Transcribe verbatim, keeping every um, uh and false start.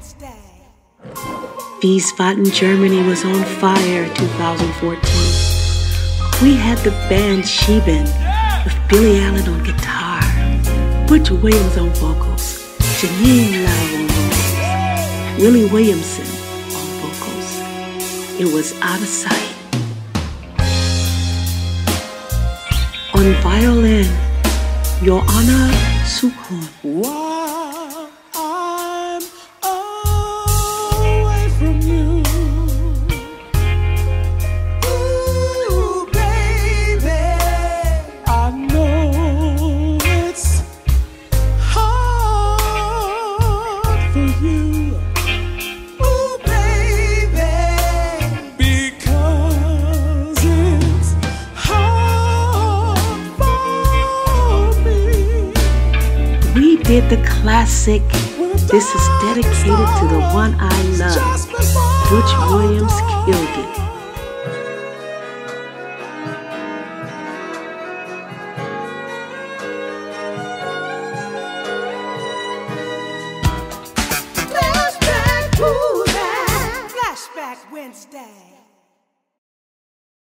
Wiesbaden, Germany was on fire in two thousand fourteen. We had the band Sheben with Billy Allen on guitar, Butch Williams on vocals, Janine Love on vocals, Willie Williamson on vocals. It was out of sight. On violin, Joanna Suchon. While I'm away from you, ooh, baby, I know it's hard for you, ooh, baby, because it's hard for me. We did the classic, This is dedicated to the one I love. Butch Williams killed it.